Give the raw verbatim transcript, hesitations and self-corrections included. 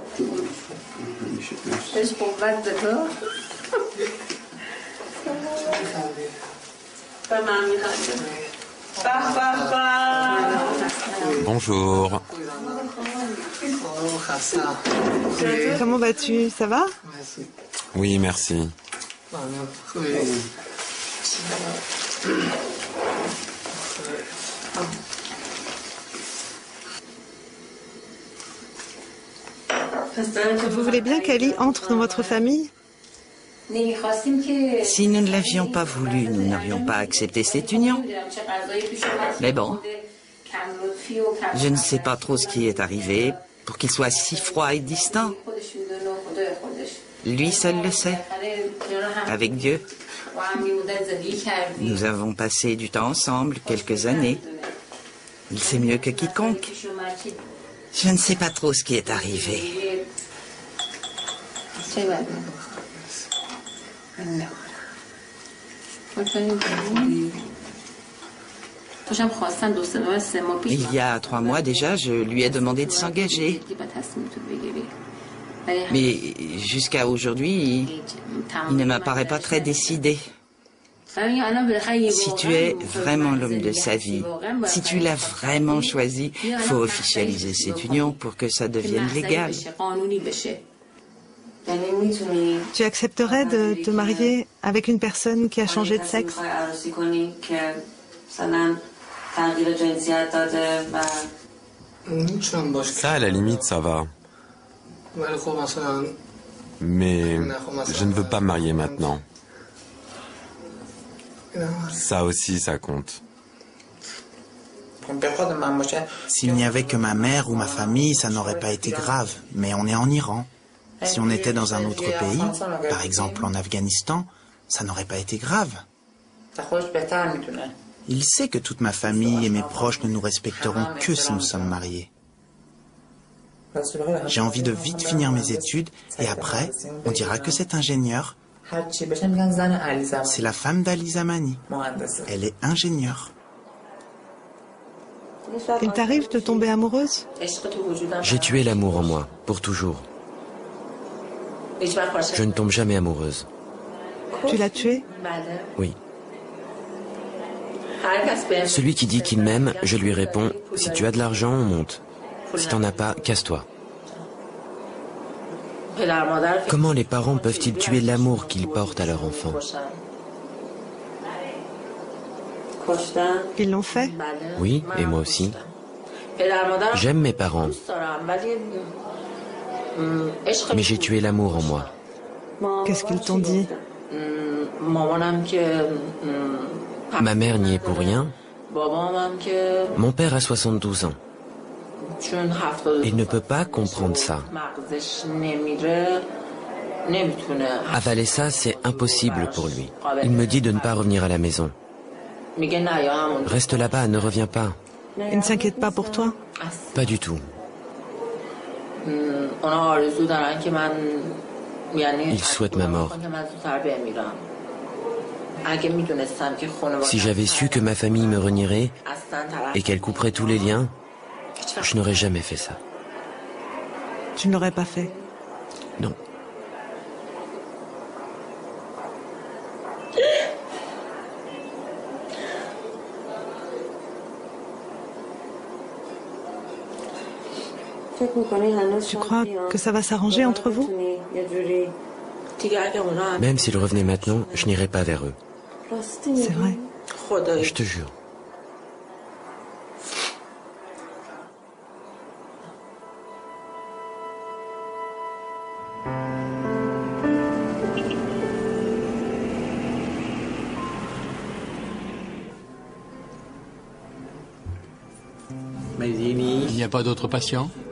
Bonjour. Comment vas-tu? Ça va? Oui, merci. Vous voulez bien qu'Ali entre dans votre famille? Si nous ne l'avions pas voulu, nous n'aurions pas accepté cette union. Mais bon, je ne sais pas trop ce qui est arrivé pour qu'il soit si froid et distant. Lui seul le sait. Avec Dieu. Nous avons passé du temps ensemble, quelques années. Il sait mieux que quiconque. Je ne sais pas trop ce qui est arrivé. Il y a trois mois déjà, je lui ai demandé de s'engager. Mais jusqu'à aujourd'hui, il, il ne m'apparaît pas très décidé. Si tu es vraiment l'homme de sa vie, si tu l'as vraiment choisi, il faut officialiser cette union pour que ça devienne légal. Tu accepterais de te marier avec une personne qui a changé de sexe? Ça, à la limite, ça va. Mais je ne veux pas me marier maintenant. Ça aussi, ça compte. S'il n'y avait que ma mère ou ma famille, ça n'aurait pas été grave. Mais on est en Iran. Si on était dans un autre pays, par exemple en Afghanistan, ça n'aurait pas été grave. Il sait que toute ma famille et mes proches ne nous respecteront que si nous sommes mariés. J'ai envie de vite finir mes études et après, on dira que cet ingénieur, c'est la femme d'Ali Zamani. Elle est ingénieure. Il t'arrive de tomber amoureuse? J'ai tué l'amour en moi, pour toujours. Je ne tombe jamais amoureuse. Tu l'as tué? Oui. Celui qui dit qu'il m'aime, je lui réponds, si tu as de l'argent, on monte. Si t'en as pas, casse-toi. Comment les parents peuvent-ils tuer l'amour qu'ils portent à leur enfant? Ils l'ont fait? Oui, et moi aussi. J'aime mes parents. Mais j'ai tué l'amour en moi. Qu'est-ce qu'ils t'ont dit? Ma mère n'y est pour rien. Mon père a soixante-douze ans. Il ne peut pas comprendre ça. Avaler ça, c'est impossible pour lui. Il me dit de ne pas revenir à la maison. Reste là-bas, ne reviens pas. Il ne s'inquiète pas pour toi? Pas du tout. Il souhaite ma mort. Si j'avais su que ma famille me renierait et qu'elle couperait tous les liens, je n'aurais jamais fait ça. Tu ne l'aurais pas fait? Non. Tu crois que ça va s'arranger entre vous? Même s'ils revenaient maintenant, je n'irais pas vers eux. C'est vrai. Je te jure. Il n'y a pas d'autres patients?